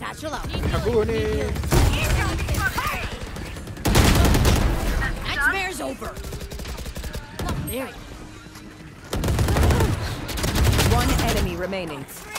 Satchel out. 자꾸니. Nightmare's over. There. One enemy remaining.